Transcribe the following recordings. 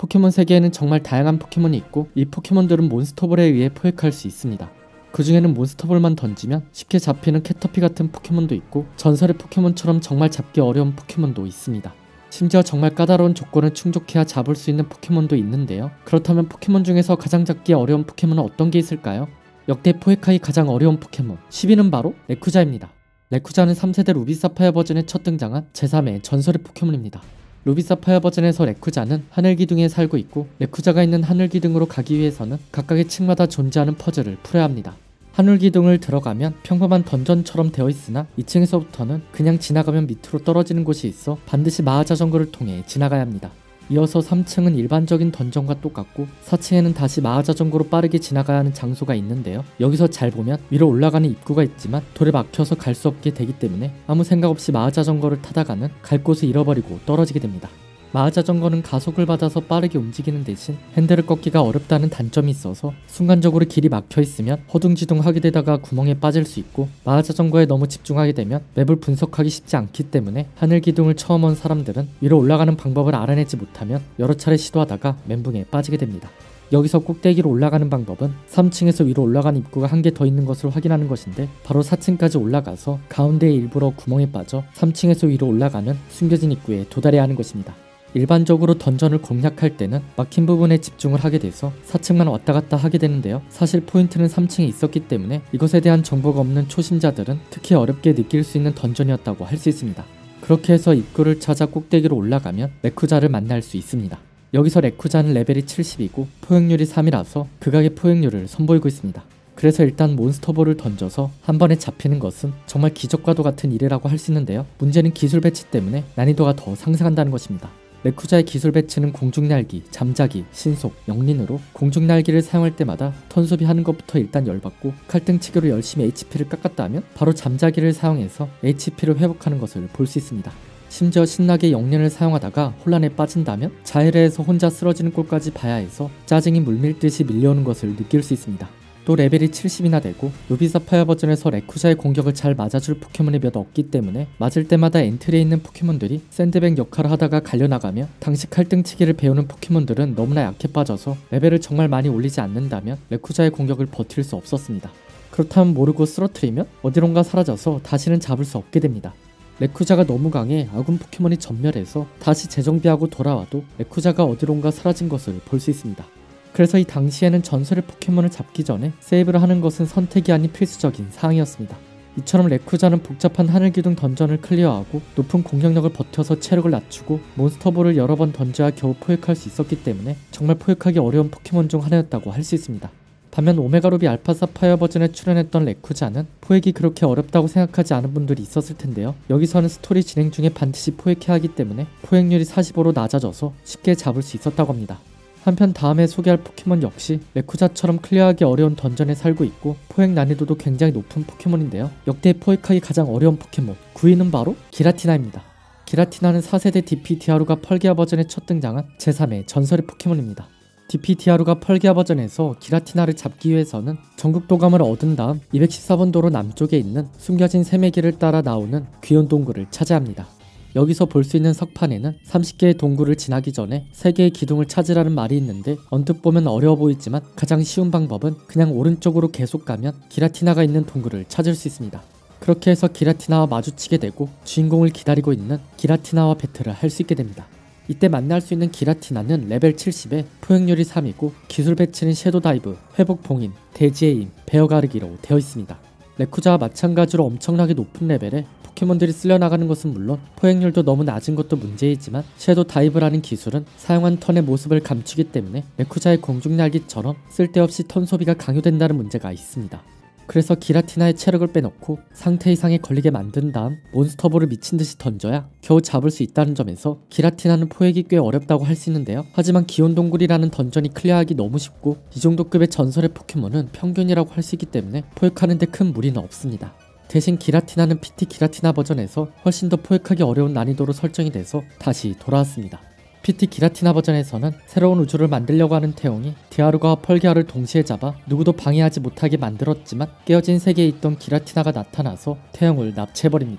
포켓몬 세계에는 정말 다양한 포켓몬이 있고 이 포켓몬들은 몬스터볼에 의해 포획할 수 있습니다. 그 중에는 몬스터볼만 던지면 쉽게 잡히는 캐터피 같은 포켓몬도 있고 전설의 포켓몬처럼 정말 잡기 어려운 포켓몬도 있습니다. 심지어 정말 까다로운 조건을 충족해야 잡을 수 있는 포켓몬도 있는데요. 그렇다면 포켓몬 중에서 가장 잡기 어려운 포켓몬은 어떤 게 있을까요? 역대 포획하기 가장 어려운 포켓몬 10위는 바로 레쿠자입니다. 레쿠자는 3세대 루비사파이어 버전에 첫 등장한 제3의 전설의 포켓몬입니다. 루비사파이어 버전에서 레쿠자는 하늘기둥에 살고 있고 레쿠자가 있는 하늘기둥으로 가기 위해서는 각각의 층마다 존재하는 퍼즐을 풀어야 합니다. 하늘기둥을 들어가면 평범한 던전처럼 되어 있으나 2층에서부터는 그냥 지나가면 밑으로 떨어지는 곳이 있어 반드시 마하자전거를 통해 지나가야 합니다. 이어서 3층은 일반적인 던전과 똑같고 4층에는 다시 마하자전거로 빠르게 지나가야 하는 장소가 있는데요. 여기서 잘 보면 위로 올라가는 입구가 있지만 돌에 막혀서 갈 수 없게 되기 때문에 아무 생각 없이 마하자전거를 타다가는 갈 곳을 잃어버리고 떨어지게 됩니다. 마하자전거는 가속을 받아서 빠르게 움직이는 대신 핸들을 꺾기가 어렵다는 단점이 있어서 순간적으로 길이 막혀 있으면 허둥지둥하게 되다가 구멍에 빠질 수 있고 마하자전거에 너무 집중하게 되면 맵을 분석하기 쉽지 않기 때문에 하늘기둥을 처음 온 사람들은 위로 올라가는 방법을 알아내지 못하면 여러 차례 시도하다가 멘붕에 빠지게 됩니다. 여기서 꼭대기로 올라가는 방법은 3층에서 위로 올라가는 입구가 한 개 더 있는 것을 확인하는 것인데 바로 4층까지 올라가서 가운데에 일부러 구멍에 빠져 3층에서 위로 올라가는 숨겨진 입구에 도달해야 하는 것입니다. 일반적으로 던전을 공략할 때는 막힌 부분에 집중을 하게 돼서 4층만 왔다 갔다 하게 되는데요. 사실 포인트는 3층에 있었기 때문에 이것에 대한 정보가 없는 초심자들은 특히 어렵게 느낄 수 있는 던전이었다고 할 수 있습니다. 그렇게 해서 입구를 찾아 꼭대기로 올라가면 레쿠자를 만날 수 있습니다. 여기서 레쿠자는 레벨이 70이고 포획률이 3이라서 극악의 포획률을 선보이고 있습니다. 그래서 일단 몬스터볼을 던져서 한 번에 잡히는 것은 정말 기적과도 같은 일이라고 할 수 있는데요. 문제는 기술 배치 때문에 난이도가 더 상승한다는 것입니다. 레쿠자의 기술 배치는 공중날기, 잠자기, 신속, 영린으로 공중날기를 사용할 때마다 턴수비 하는 것부터 일단 열받고 칼등치기로 열심히 HP를 깎았다 하면 바로 잠자기를 사용해서 HP를 회복하는 것을 볼 수 있습니다. 심지어 신나게 영린을 사용하다가 혼란에 빠진다면 자해레에서 혼자 쓰러지는 꼴까지 봐야 해서 짜증이 물밀듯이 밀려오는 것을 느낄 수 있습니다. 또 레벨이 70이나 되고 루비사파이어 버전에서 레쿠자의 공격을 잘 맞아줄 포켓몬이 몇 없기 때문에 맞을 때마다 엔트리에 있는 포켓몬들이 샌드백 역할을 하다가 갈려나가며 당시 칼등치기를 배우는 포켓몬들은 너무나 약해 빠져서 레벨을 정말 많이 올리지 않는다면 레쿠자의 공격을 버틸 수 없었습니다. 그렇다면 모르고 쓰러뜨리면 어디론가 사라져서 다시는 잡을 수 없게 됩니다. 레쿠자가 너무 강해 아군 포켓몬이 전멸해서 다시 재정비하고 돌아와도 레쿠자가 어디론가 사라진 것을 볼 수 있습니다. 그래서 이 당시에는 전설의 포켓몬을 잡기 전에 세이브를 하는 것은 선택이 아닌 필수적인 사항이었습니다. 이처럼 레쿠자는 복잡한 하늘기둥 던전을 클리어하고 높은 공격력을 버텨서 체력을 낮추고 몬스터볼을 여러 번 던져야 겨우 포획할 수 있었기 때문에 정말 포획하기 어려운 포켓몬 중 하나였다고 할 수 있습니다. 반면 오메가루비 알파사파이어 버전에 출연했던 레쿠자는 포획이 그렇게 어렵다고 생각하지 않은 분들이 있었을 텐데요. 여기서는 스토리 진행 중에 반드시 포획해야 하기 때문에 포획률이 45로 낮아져서 쉽게 잡을 수 있었다고 합니다. 한편 다음에 소개할 포켓몬 역시 레쿠자처럼 클리어하기 어려운 던전에 살고 있고 포획 난이도도 굉장히 높은 포켓몬인데요. 역대 포획하기 가장 어려운 포켓몬 9위는 바로 기라티나입니다. 기라티나는 4세대 DP 디아루가 펄기아 버전에 첫 등장한 제3의 전설의 포켓몬입니다. DP 디아루가 펄기아 버전에서 기라티나를 잡기 위해서는 전국 도감을 얻은 다음 214번 도로 남쪽에 있는 숨겨진 세매기를 따라 나오는 귀연 동굴을 차지합니다. 여기서 볼 수 있는 석판에는 30개의 동굴을 지나기 전에 3개의 기둥을 찾으라는 말이 있는데 언뜻 보면 어려워 보이지만 가장 쉬운 방법은 그냥 오른쪽으로 계속 가면 기라티나가 있는 동굴을 찾을 수 있습니다. 그렇게 해서 기라티나와 마주치게 되고 주인공을 기다리고 있는 기라티나와 배틀을 할 수 있게 됩니다. 이때 만날 수 있는 기라티나는 레벨 70에 포획률이 3이고 기술 배치는 섀도우 다이브, 회복 봉인, 대지의 힘, 베어 가르기로 되어 있습니다. 레쿠자와 마찬가지로 엄청나게 높은 레벨에 포켓몬들이 쓸려나가는 것은 물론 포획률도 너무 낮은 것도 문제이지만 섀도우 다이브라는 기술은 사용한 턴의 모습을 감추기 때문에 레쿠자의 공중날기처럼 쓸데없이 턴 소비가 강요된다는 문제가 있습니다. 그래서 기라티나의 체력을 빼놓고 상태 이상에 걸리게 만든 다음 몬스터볼을 미친듯이 던져야 겨우 잡을 수 있다는 점에서 기라티나는 포획이 꽤 어렵다고 할 수 있는데요. 하지만 기온동굴이라는 던전이 클리어하기 너무 쉽고 이 정도 급의 전설의 포켓몬은 평균이라고 할 수 있기 때문에 포획하는 데 큰 무리는 없습니다. 대신 기라티나는 PT 기라티나 버전에서 훨씬 더 포획하기 어려운 난이도로 설정이 돼서 다시 돌아왔습니다. PT 기라티나 버전에서는 새로운 우주를 만들려고 하는 태용이 디아루가 펄기아를 동시에 잡아 누구도 방해하지 못하게 만들었지만 깨어진 세계에 있던 기라티나가 나타나서 태용을 납치해버립니다.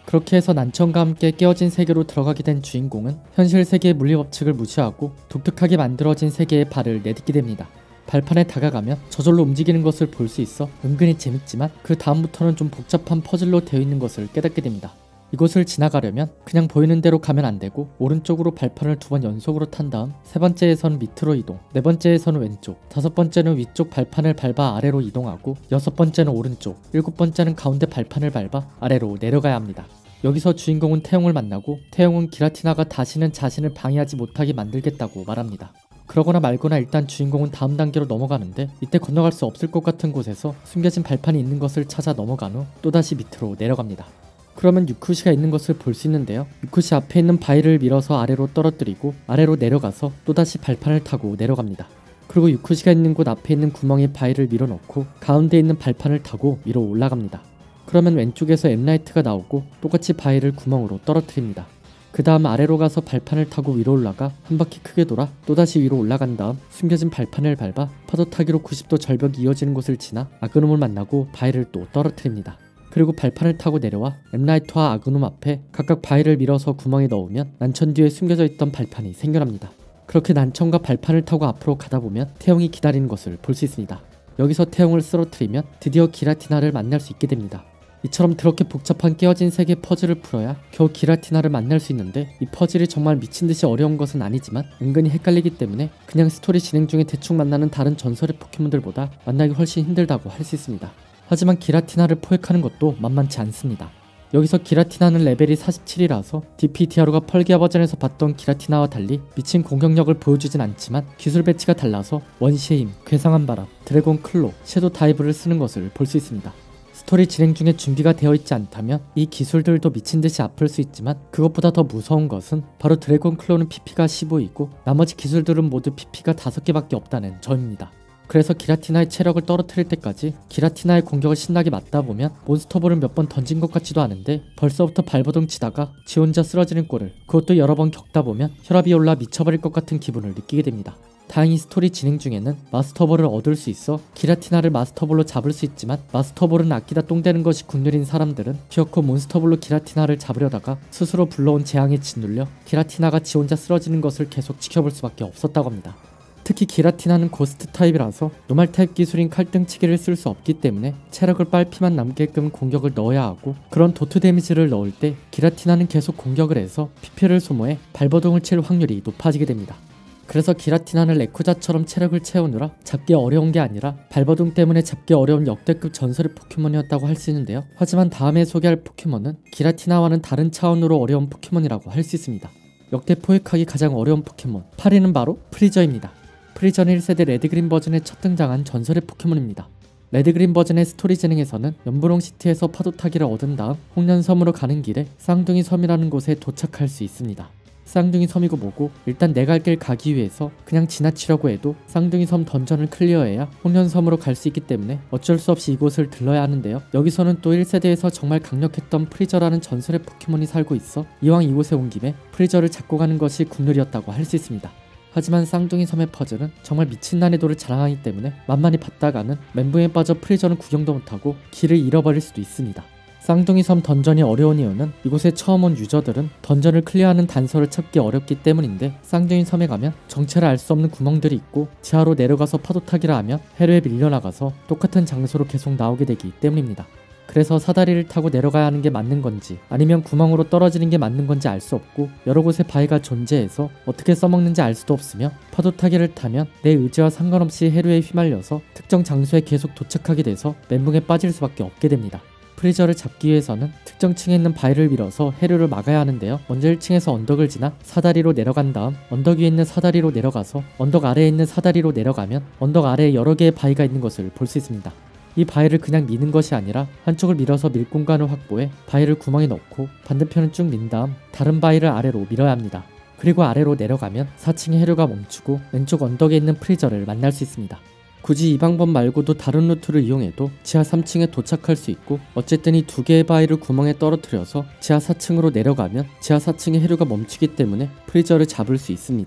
그렇게 해서 난청과 함께 깨어진 세계로 들어가게 된 주인공은 현실 세계의 물리법칙을 무시하고 독특하게 만들어진 세계에 발을 내딛게 됩니다. 발판에 다가가면 저절로 움직이는 것을 볼 수 있어 은근히 재밌지만 그 다음부터는 좀 복잡한 퍼즐로 되어 있는 것을 깨닫게 됩니다. 이곳을 지나가려면 그냥 보이는 대로 가면 안되고 오른쪽으로 발판을 2번 연속으로 탄 다음 세 번째에서는 밑으로 이동, 네 번째에서는 왼쪽, 다섯 번째는 위쪽 발판을 밟아 아래로 이동하고 여섯 번째는 오른쪽, 일곱 번째는 가운데 발판을 밟아 아래로 내려가야 합니다. 여기서 주인공은 태용을 만나고 태용은 기라티나가 다시는 자신을 방해하지 못하게 만들겠다고 말합니다. 그러거나 말거나 일단 주인공은 다음 단계로 넘어가는데 이때 건너갈 수 없을 것 같은 곳에서 숨겨진 발판이 있는 것을 찾아 넘어간 후 또다시 밑으로 내려갑니다. 그러면 유쿠시가 있는 것을 볼 수 있는데요. 유쿠시 앞에 있는 바위를 밀어서 아래로 떨어뜨리고 아래로 내려가서 또다시 발판을 타고 내려갑니다. 그리고 유쿠시가 있는 곳 앞에 있는 구멍에 바위를 밀어넣고 가운데 있는 발판을 타고 위로 올라갑니다. 그러면 왼쪽에서 엠라이트가 나오고 똑같이 바위를 구멍으로 떨어뜨립니다. 그 다음 아래로 가서 발판을 타고 위로 올라가 한 바퀴 크게 돌아 또다시 위로 올라간 다음 숨겨진 발판을 밟아 파도 타기로 90도 절벽이 이어지는 곳을 지나 아그놈을 만나고 바위를 또 떨어뜨립니다. 그리고 발판을 타고 내려와 엠라이트와 아그놈 앞에 각각 바위를 밀어서 구멍에 넣으면 난천 뒤에 숨겨져 있던 발판이 생겨납니다. 그렇게 난천과 발판을 타고 앞으로 가다 보면 태용이 기다리는 것을 볼 수 있습니다. 여기서 태용을 쓰러뜨리면 드디어 기라티나를 만날 수 있게 됩니다. 이처럼 그렇게 복잡한 깨어진 세계 퍼즐을 풀어야 겨우 기라티나를 만날 수 있는데 이 퍼즐이 정말 미친듯이 어려운 것은 아니지만 은근히 헷갈리기 때문에 그냥 스토리 진행 중에 대충 만나는 다른 전설의 포켓몬들보다 만나기 훨씬 힘들다고 할 수 있습니다. 하지만 기라티나를 포획하는 것도 만만치 않습니다. 여기서 기라티나는 레벨이 47이라서 DPDRO가 펄기아 버전에서 봤던 기라티나와 달리 미친 공격력을 보여주진 않지만 기술 배치가 달라서 원시의 힘, 괴상한 바람, 드래곤 클로, 섀도우 다이브를 쓰는 것을 볼 수 있습니다. 스토리 진행 중에 준비가 되어 있지 않다면 이 기술들도 미친듯이 아플 수 있지만 그것보다 더 무서운 것은 바로 드래곤 클로는 PP가 15이고 나머지 기술들은 모두 PP가 5개밖에 없다는 점입니다. 그래서 기라티나의 체력을 떨어뜨릴 때까지 기라티나의 공격을 신나게 맞다 보면 몬스터볼을 몇 번 던진 것 같지도 않은데 벌써부터 발버둥 치다가 지 혼자 쓰러지는 꼴을 그것도 여러 번 겪다 보면 혈압이 올라 미쳐버릴 것 같은 기분을 느끼게 됩니다. 다행히 스토리 진행 중에는 마스터볼을 얻을 수 있어 기라티나를 마스터볼로 잡을 수 있지만 마스터볼은 아끼다 똥되는 것이 국룰인 사람들은 기어코 몬스터볼로 기라티나를 잡으려다가 스스로 불러온 재앙에 짓눌려 기라티나가 지 혼자 쓰러지는 것을 계속 지켜볼 수밖에 없었다고 합니다. 특히 기라티나는 고스트 타입이라서 노말 타입 기술인 칼등치기를 쓸 수 없기 때문에 체력을 빨피만 남게끔 공격을 넣어야 하고 그런 도트 데미지를 넣을 때 기라티나는 계속 공격을 해서 PP를 소모해 발버둥을 칠 확률이 높아지게 됩니다. 그래서 기라티나는 레쿠자처럼 체력을 채우느라 잡기 어려운 게 아니라 발버둥 때문에 잡기 어려운 역대급 전설의 포켓몬이었다고 할 수 있는데요. 하지만 다음에 소개할 포켓몬은 기라티나와는 다른 차원으로 어려운 포켓몬이라고 할 수 있습니다. 역대 포획하기 가장 어려운 포켓몬 8위는 바로 프리저입니다. 프리저는 1세대 레드그린 버전에 첫 등장한 전설의 포켓몬입니다. 레드그린 버전의 스토리 진행에서는 연분홍시티에서 파도타기를 얻은 다음 홍련섬으로 가는 길에 쌍둥이 섬이라는 곳에 도착할 수 있습니다. 쌍둥이 섬이고 뭐고 일단 내 갈 길 가기 위해서 그냥 지나치려고 해도 쌍둥이 섬 던전을 클리어해야 홍련섬으로 갈 수 있기 때문에 어쩔 수 없이 이곳을 들러야 하는데요. 여기서는 또 1세대에서 정말 강력했던 프리저라는 전설의 포켓몬이 살고 있어 이왕 이곳에 온 김에 프리저를 잡고 가는 것이 국룰이었다고 할 수 있습니다. 하지만 쌍둥이 섬의 퍼즐은 정말 미친 난이도를 자랑하기 때문에 만만히 봤다가는 멘붕에 빠져 프리저는 구경도 못하고 길을 잃어버릴 수도 있습니다. 쌍둥이 섬 던전이 어려운 이유는 이곳에 처음 온 유저들은 던전을 클리어하는 단서를 찾기 어렵기 때문인데 쌍둥이 섬에 가면 정체를 알 수 없는 구멍들이 있고 지하로 내려가서 파도타기를 하면 해류에 밀려나가서 똑같은 장소로 계속 나오게 되기 때문입니다. 그래서 사다리를 타고 내려가야 하는 게 맞는 건지 아니면 구멍으로 떨어지는 게 맞는 건지 알 수 없고 여러 곳에 바위가 존재해서 어떻게 써먹는지 알 수도 없으며 파도타기를 타면 내 의지와 상관없이 해류에 휘말려서 특정 장소에 계속 도착하게 돼서 멘붕에 빠질 수밖에 없게 됩니다. 프리저를 잡기 위해서는 특정 층에 있는 바위를 밀어서 해류를 막아야 하는데요. 먼저 1층에서 언덕을 지나 사다리로 내려간 다음 언덕 위에 있는 사다리로 내려가서 언덕 아래에 있는 사다리로 내려가면 언덕 아래에 여러 개의 바위가 있는 것을 볼 수 있습니다. 이 바위를 그냥 미는 것이 아니라 한쪽을 밀어서 밀 공간을 확보해 바위를 구멍에 넣고 반대편을 쭉 민 다음 다른 바위를 아래로 밀어야 합니다. 그리고 아래로 내려가면 4층의 해류가 멈추고 왼쪽 언덕에 있는 프리저를 만날 수 있습니다. 굳이 이 방법 말고도 다른 루트를 이용해도 지하 3층에 도착할 수 있고 어쨌든 이 두 개의 바위를 구멍에 떨어뜨려서 지하 4층으로 내려가면 지하 4층의 해류가 멈추기 때문에 프리저를 잡을 수 있습니다.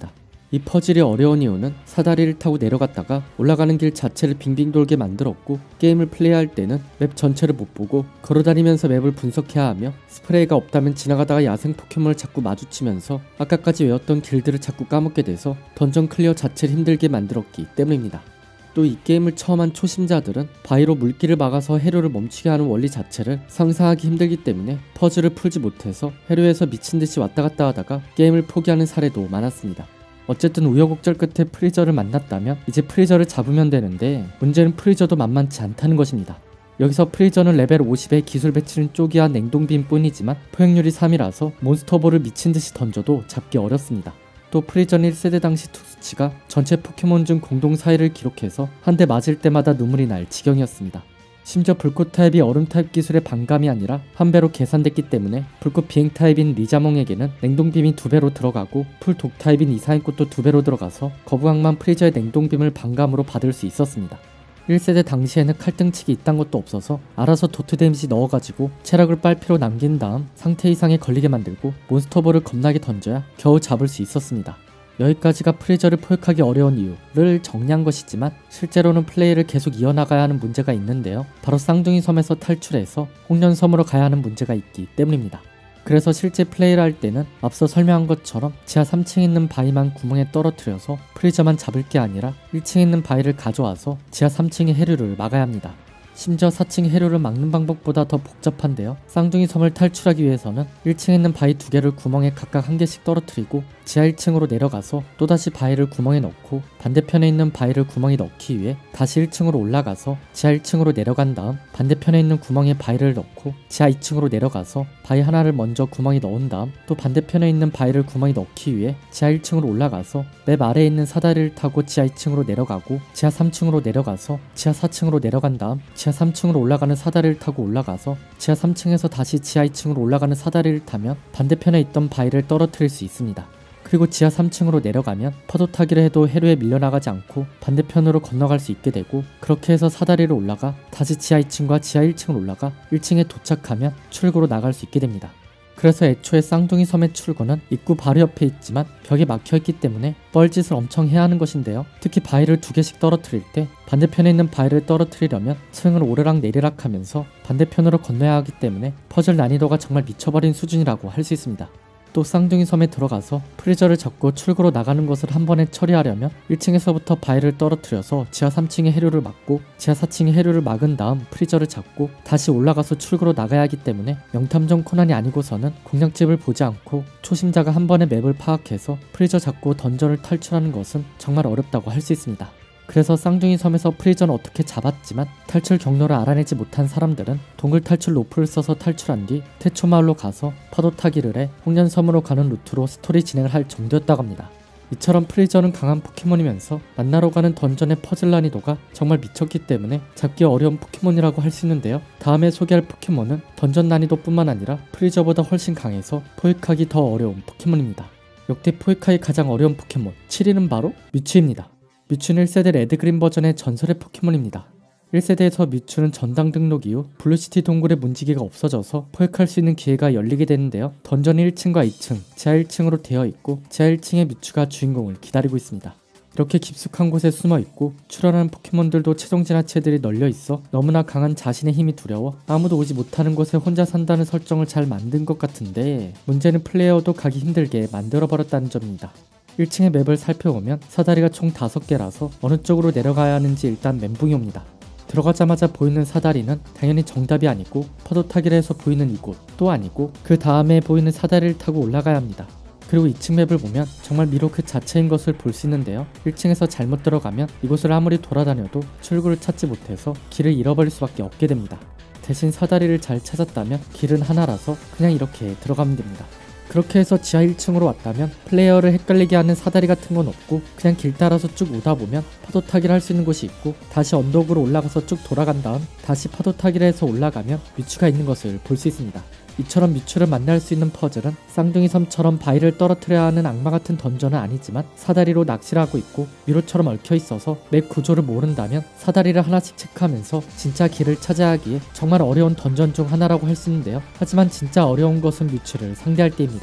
이 퍼즐이 어려운 이유는 사다리를 타고 내려갔다가 올라가는 길 자체를 빙빙 돌게 만들었고, 게임을 플레이할 때는 맵 전체를 못 보고 걸어다니면서 맵을 분석해야 하며, 스프레이가 없다면 지나가다가 야생 포켓몬을 자꾸 마주치면서 아까까지 외웠던 길들을 자꾸 까먹게 돼서 던전 클리어 자체를 힘들게 만들었기 때문입니다. 또 이 게임을 처음 한 초심자들은 바위로 물길을 막아서 해류를 멈추게 하는 원리 자체를 상상하기 힘들기 때문에 퍼즐을 풀지 못해서 해류에서 미친듯이 왔다갔다 하다가 게임을 포기하는 사례도 많았습니다. 어쨌든 우여곡절 끝에 프리저를 만났다면 이제 프리저를 잡으면 되는데, 문제는 프리저도 만만치 않다는 것입니다. 여기서 프리저는 레벨 50의 기술 배치는 쪼기와 냉동빔 뿐이지만 포획률이 3이라서 몬스터볼을 미친듯이 던져도 잡기 어렵습니다. 또 프리저는 1세대 당시 투수치가 전체 포켓몬 중 공동 4위를 기록해서 한 대 맞을 때마다 눈물이 날 지경이었습니다. 심지어 불꽃 타입이 얼음 타입 기술의 반감이 아니라 한 배로 계산됐기 때문에 불꽃 비행 타입인 리자몽에게는 냉동빔이 2배로 들어가고 풀 독 타입인 이사인꽃도 2배로 들어가서 거부강만 프리저의 냉동빔을 반감으로 받을 수 있었습니다. 1세대 당시에는 칼등치기 이딴 것도 없어서 알아서 도트 데미지 넣어가지고 체력을 빨피로 남긴 다음 상태 이상에 걸리게 만들고 몬스터볼을 겁나게 던져야 겨우 잡을 수 있었습니다. 여기까지가 프리저를 포획하기 어려운 이유를 정리한 것이지만, 실제로는 플레이를 계속 이어나가야 하는 문제가 있는데요. 바로 쌍둥이 섬에서 탈출해서 홍련섬으로 가야 하는 문제가 있기 때문입니다. 그래서 실제 플레이를 할 때는 앞서 설명한 것처럼 지하 3층에 있는 바위만 구멍에 떨어뜨려서 프리저만 잡을 게 아니라 1층에 있는 바위를 가져와서 지하 3층의 해류를 막아야 합니다. 심지어 4층의 해류를 막는 방법보다 더 복잡한데요. 쌍둥이 섬을 탈출하기 위해서는 1층에 있는 바위 2개를 구멍에 각각 1개씩 떨어뜨리고 지하 1층으로 내려가서 또다시 바위를 구멍에 넣고, 반대편에 있는 바위를 구멍에 넣기 위해 다시 1층으로 올라가서 지하 1층으로 내려간 다음 반대편에 있는 구멍에 바위를 넣고 지하 2층으로 내려가서 바위 하나를 먼저 구멍에 넣은 다음 또 반대편에 있는 바위를 구멍에 넣기 위해 지하 1층으로 올라가서 맵 아래에 있는 사다리를 타고 지하 2층으로 내려가고 지하 3층으로 내려가서 지하 4층으로 내려간 다음 지하 3층으로 올라가는 사다리를 타고 올라가서 지하 3층에서 다시 지하 2층으로 올라가는 사다리를 타면 반대편에 있던 바위를 떨어뜨릴 수 있습니다. 그리고 지하 3층으로 내려가면 파도 타기를 해도 해류에 밀려나가지 않고 반대편으로 건너갈 수 있게 되고, 그렇게 해서 사다리를 올라가 다시 지하 2층과 지하 1층을 올라가 1층에 도착하면 출구로 나갈 수 있게 됩니다. 그래서 애초에 쌍둥이 섬의 출구는 입구 바로 옆에 있지만 벽에 막혀있기 때문에 뻘짓을 엄청 해야 하는 것인데요. 특히 바위를 2개씩 떨어뜨릴 때 반대편에 있는 바위를 떨어뜨리려면 층을 오르락 내리락 하면서 반대편으로 건너야 하기 때문에 퍼즐 난이도가 정말 미쳐버린 수준이라고 할 수 있습니다. 또 쌍둥이 섬에 들어가서 프리저를 잡고 출구로 나가는 것을 한 번에 처리하려면 1층에서부터 바위를 떨어뜨려서 지하 3층의 해류를 막고 지하 4층의 해류를 막은 다음 프리저를 잡고 다시 올라가서 출구로 나가야 하기 때문에 명탐정 코난이 아니고서는 공략집을 보지 않고 초심자가 한 번에 맵을 파악해서 프리저 잡고 던전을 탈출하는 것은 정말 어렵다고 할 수 있습니다. 그래서 쌍둥이 섬에서 프리저는 어떻게 잡았지만 탈출 경로를 알아내지 못한 사람들은 동굴 탈출 로프를 써서 탈출한 뒤 태초마을로 가서 파도 타기를 해 홍련섬으로 가는 루트로 스토리 진행을 할 정도였다고 합니다. 이처럼 프리저는 강한 포켓몬이면서 만나러 가는 던전의 퍼즐 난이도가 정말 미쳤기 때문에 잡기 어려운 포켓몬이라고 할 수 있는데요. 다음에 소개할 포켓몬은 던전 난이도 뿐만 아니라 프리저보다 훨씬 강해서 포획하기 더 어려운 포켓몬입니다. 역대 포획하기 가장 어려운 포켓몬 7위는 바로 뮤츠입니다. 뮤츠는 1세대 레드그린 버전의 전설의 포켓몬입니다. 1세대에서 뮤츠는 전당 등록 이후 블루시티 동굴의 문지기가 없어져서 포획할 수 있는 기회가 열리게 되는데요. 던전이 1층과 2층, 지하 1층으로 되어 있고 지하 1층에 뮤츠가 주인공을 기다리고 있습니다. 이렇게 깊숙한 곳에 숨어 있고 출현하는 포켓몬들도 최종 진화체들이 널려 있어 너무나 강한 자신의 힘이 두려워 아무도 오지 못하는 곳에 혼자 산다는 설정을 잘 만든 것 같은데, 문제는 플레이어도 가기 힘들게 만들어버렸다는 점입니다. 1층의 맵을 살펴보면 사다리가 총 5개라서 어느 쪽으로 내려가야 하는지 일단 멘붕이 옵니다. 들어가자마자 보이는 사다리는 당연히 정답이 아니고 파도 타기를 해서 보이는 이곳도 아니고 그 다음에 보이는 사다리를 타고 올라가야 합니다. 그리고 2층 맵을 보면 정말 미로 그 자체인 것을 볼 수 있는데요. 1층에서 잘못 들어가면 이곳을 아무리 돌아다녀도 출구를 찾지 못해서 길을 잃어버릴 수밖에 없게 됩니다. 대신 사다리를 잘 찾았다면 길은 하나라서 그냥 이렇게 들어가면 됩니다. 그렇게 해서 지하 1층으로 왔다면 플레이어를 헷갈리게 하는 사다리 같은 건 없고 그냥 길 따라서 쭉 오다 보면 파도 타기를 할 수 있는 곳이 있고 다시 언덕으로 올라가서 쭉 돌아간 다음 다시 파도 타기를 해서 올라가면 뮤츠가 있는 것을 볼 수 있습니다. 이처럼 뮤츠를 만날 수 있는 퍼즐은 쌍둥이 섬처럼 바위를 떨어뜨려야 하는 악마 같은 던전은 아니지만 사다리로 낚시를 하고 있고 미로처럼 얽혀 있어서 맵 구조를 모른다면 사다리를 하나씩 체크하면서 진짜 길을 찾아야 하기에 정말 어려운 던전 중 하나라고 할 수 있는데요. 하지만 진짜 어려운 것은 뮤츠를 상대할 때입니다.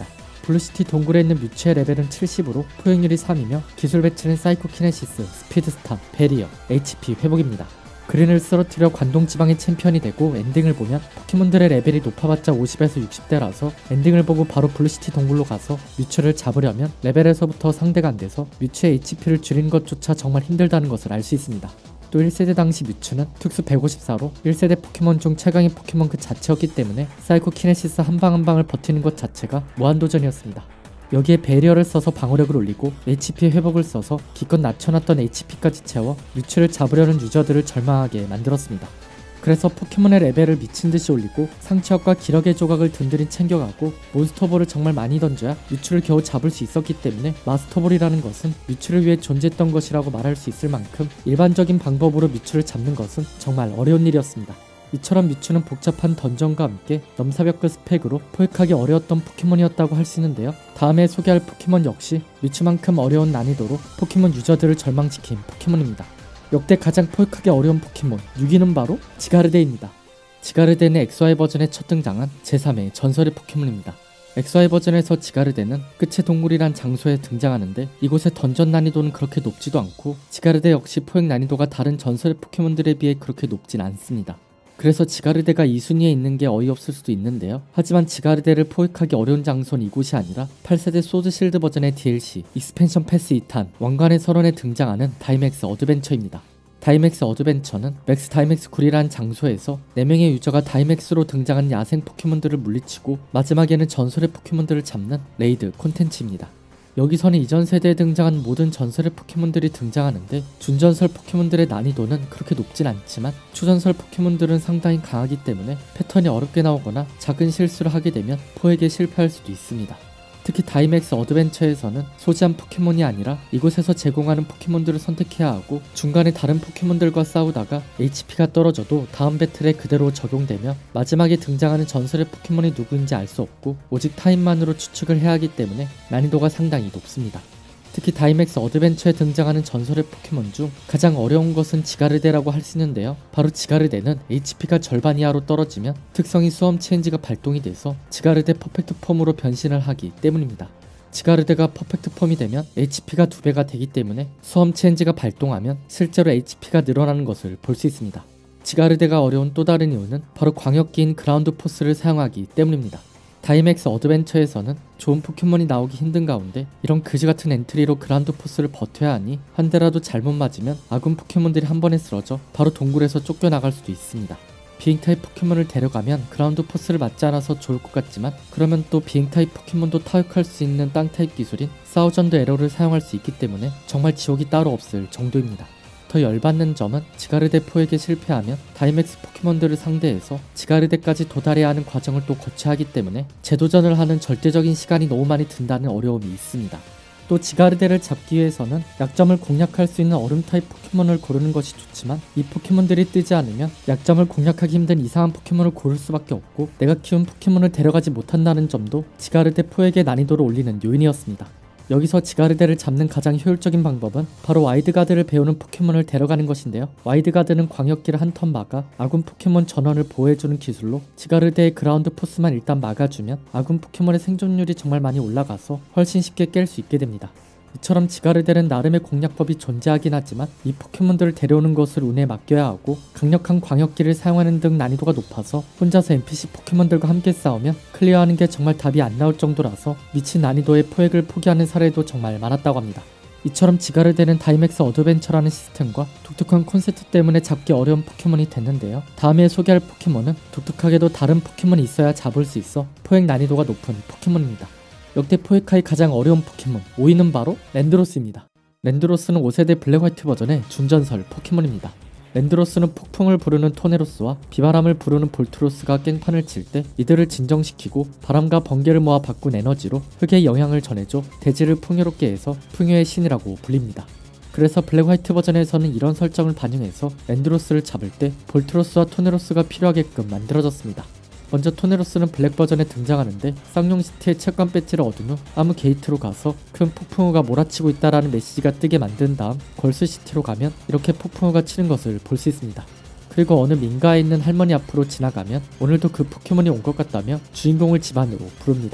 블루시티 동굴에 있는 뮤츠의 레벨은 70으로 포획률이 3이며 기술 배치는 사이코키네시스, 스피드스타, 베리어, HP 회복입니다. 그린을 쓰러뜨려 관동지방의 챔피언이 되고 엔딩을 보면 포켓몬들의 레벨이 높아봤자 50에서 60대라서 엔딩을 보고 바로 블루시티 동굴로 가서 뮤츠를 잡으려면 레벨에서부터 상대가 안돼서 뮤츠의 HP를 줄이는 것조차 정말 힘들다는 것을 알 수 있습니다. 또 1세대 당시 뮤츠는 특수 154로 1세대 포켓몬 중 최강의 포켓몬 그 자체였기 때문에 사이코키네시스 한 방 한 방을 버티는 것 자체가 무한도전이었습니다. 여기에 베리어를 써서 방어력을 올리고 HP 회복을 써서 기껏 낮춰놨던 HP까지 채워 뮤츠를 잡으려는 유저들을 절망하게 만들었습니다. 그래서 포켓몬의 레벨을 미친듯이 올리고 상처학과 기력의 조각을 든든히 챙겨가고 몬스터볼을 정말 많이 던져야 뮤츠를 겨우 잡을 수 있었기 때문에 마스터볼이라는 것은 뮤츠를 위해 존재했던 것이라고 말할 수 있을 만큼 일반적인 방법으로 뮤츠를 잡는 것은 정말 어려운 일이었습니다. 이처럼 뮤츠는 복잡한 던전과 함께 넘사벽급 스펙으로 포획하기 어려웠던 포켓몬이었다고 할 수 있는데요. 다음에 소개할 포켓몬 역시 뮤츠만큼 어려운 난이도로 포켓몬 유저들을 절망시킨 포켓몬입니다. 역대 가장 포획하기 어려운 포켓몬 6위는 바로 지가르데입니다. 지가르데는 XY 버전에 첫 등장한 제3의 전설의 포켓몬입니다. XY 버전에서 지가르데는 끝의 동굴이란 장소에 등장하는데 이곳의 던전 난이도는 그렇게 높지도 않고 지가르데 역시 포획 난이도가 다른 전설의 포켓몬들에 비해 그렇게 높진 않습니다. 그래서 지가르데가 2순위에 있는 게 어이없을 수도 있는데요. 하지만 지가르데를 포획하기 어려운 장소는 이곳이 아니라 8세대 소드실드 버전의 DLC 익스펜션 패스 2탄 왕관의 설원에 등장하는 다이맥스 어드벤처입니다. 다이맥스 어드벤처는 맥스 다이맥스 굴이라는 장소에서 4명의 유저가 다이맥스로 등장한 야생 포켓몬들을 물리치고 마지막에는 전설의 포켓몬들을 잡는 레이드 콘텐츠입니다. 여기서는 이전 세대에 등장한 모든 전설의 포켓몬들이 등장하는데 준전설 포켓몬들의 난이도는 그렇게 높진 않지만 추전설 포켓몬들은 상당히 강하기 때문에 패턴이 어렵게 나오거나 작은 실수를 하게 되면 포획에 실패할 수도 있습니다. 특히 다이맥스 어드벤처에서는 소지한 포켓몬이 아니라 이곳에서 제공하는 포켓몬들을 선택해야 하고 중간에 다른 포켓몬들과 싸우다가 HP가 떨어져도 다음 배틀에 그대로 적용되며 마지막에 등장하는 전설의 포켓몬이 누구인지 알 수 없고 오직 타임만으로 추측을 해야 하기 때문에 난이도가 상당히 높습니다. 특히 다이맥스 어드벤처에 등장하는 전설의 포켓몬 중 가장 어려운 것은 지가르데라고 할 수 있는데요. 바로 지가르데는 HP가 절반 이하로 떨어지면 특성이 수험 체인지가 발동이 돼서 지가르데 퍼펙트 폼으로 변신을 하기 때문입니다. 지가르데가 퍼펙트 폼이 되면 HP가 2배가 되기 때문에 수험 체인지가 발동하면 실제로 HP가 늘어나는 것을 볼 수 있습니다. 지가르데가 어려운 또 다른 이유는 바로 광역기인 그라운드 포스를 사용하기 때문입니다. 다이맥스 어드벤처에서는 좋은 포켓몬이 나오기 힘든 가운데 이런 그지같은 엔트리로 그라운드 포스를 버텨야 하니 한 대라도 잘못 맞으면 아군 포켓몬들이 한 번에 쓰러져 바로 동굴에서 쫓겨나갈 수도 있습니다. 비행타입 포켓몬을 데려가면 그라운드 포스를 맞지 않아서 좋을 것 같지만 그러면 또 비행타입 포켓몬도 타격할 수 있는 땅타입 기술인 사우전드 에러를 사용할 수 있기 때문에 정말 지옥이 따로 없을 정도입니다. 더 열받는 점은 지가르데 포획에 실패하면 다이맥스 포켓몬들을 상대해서 지가르데까지 도달해야 하는 과정을 또 거쳐야 하기 때문에 재도전을 하는 절대적인 시간이 너무 많이 든다는 어려움이 있습니다. 또 지가르데를 잡기 위해서는 약점을 공략할 수 있는 얼음 타입 포켓몬을 고르는 것이 좋지만 이 포켓몬들이 뜨지 않으면 약점을 공략하기 힘든 이상한 포켓몬을 고를 수밖에 없고 내가 키운 포켓몬을 데려가지 못한다는 점도 지가르데 포획의 난이도를 올리는 요인이었습니다. 여기서 지가르데를 잡는 가장 효율적인 방법은 바로 와이드가드를 배우는 포켓몬을 데려가는 것인데요. 와이드가드는 광역기를 한 턴 막아 아군 포켓몬 전원을 보호해주는 기술로 지가르데의 그라운드 포스만 일단 막아주면 아군 포켓몬의 생존율이 정말 많이 올라가서 훨씬 쉽게 깰 수 있게 됩니다. 이처럼 지가르데는 나름의 공략법이 존재하긴 하지만 이 포켓몬들을 데려오는 것을 운에 맡겨야 하고 강력한 광역기를 사용하는 등 난이도가 높아서 혼자서 NPC 포켓몬들과 함께 싸우면 클리어하는 게 정말 답이 안 나올 정도라서 미친 난이도의 포획을 포기하는 사례도 정말 많았다고 합니다. 이처럼 지가르데는 다이맥스 어드벤처라는 시스템과 독특한 콘셉트 때문에 잡기 어려운 포켓몬이 됐는데요. 다음에 소개할 포켓몬은 독특하게도 다른 포켓몬이 있어야 잡을 수 있어 포획 난이도가 높은 포켓몬입니다. 역대 포획하기 가장 어려운 포켓몬 5위는 바로 랜드로스입니다. 랜드로스는 5세대 블랙 화이트 버전의 준전설 포켓몬입니다. 랜드로스는 폭풍을 부르는 토네로스와 비바람을 부르는 볼트로스가 깽판을 칠 때 이들을 진정시키고 바람과 번개를 모아 바꾼 에너지로 흙에 영향을 전해줘 대지를 풍요롭게 해서 풍요의 신이라고 불립니다. 그래서 블랙 화이트 버전에서는 이런 설정을 반영해서 랜드로스를 잡을 때 볼트로스와 토네로스가 필요하게끔 만들어졌습니다. 먼저 토네로스는 블랙 버전에 등장하는데 쌍용시티의 채권 배지를 얻은 후 아무 게이트로 가서 큰 폭풍우가 몰아치고 있다라는 메시지가 뜨게 만든 다음 걸스시티로 가면 이렇게 폭풍우가 치는 것을 볼 수 있습니다. 그리고 어느 민가에 있는 할머니 앞으로 지나가면 오늘도 그 포켓몬이 온 것 같다며 주인공을 집 안으로 부릅니다.